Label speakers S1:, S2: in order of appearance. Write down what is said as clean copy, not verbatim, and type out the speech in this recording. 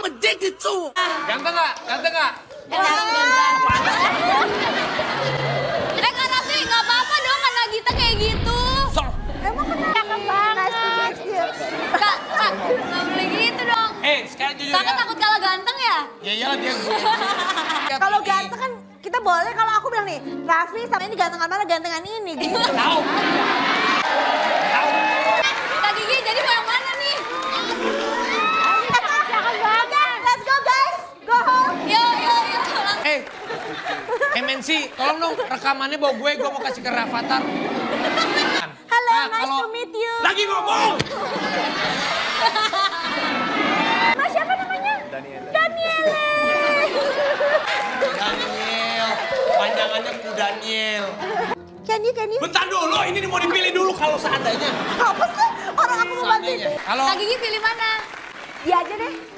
S1: addicted to.
S2: Ganteng nggak? Ganteng nggak?
S3: Kak Raffi, nggak apa-apa dong kan Nagita kayak gitu.
S4: Emang kenapa banget?
S3: Kak, nggak boleh gitu dong.
S2: Sekarang jujur
S3: Kakak
S2: ya.
S3: takut kalah ganteng ya?
S2: Ya iyalah dia gue.
S4: Kalau ganteng kan kita boleh, kalau aku bilang nih, Raffi sama ini gantengan mana, gantengan ini gitu.
S2: Tahu.
S3: Kak Gigi, jadi mau yang mana nih?
S4: Jangan banget. Let's go guys, go home.
S3: Yo.
S2: MNC, tolong dong rekamannya bawa gue mau kasih ke Rafathar.
S4: Halo,
S2: Nah,
S4: nice to meet you.
S2: Lagi ngomong!
S4: Mas siapa namanya? Daniel.
S2: Panjangannya Ku Daniel.
S4: Can you?
S2: Bentar dulu, ini mau dipilih dulu kalau seandainya.
S4: Apa sih? Orang aku mau bantuin.
S2: Halo.
S3: Kak Gigi pilih mana?
S4: Dia aja deh.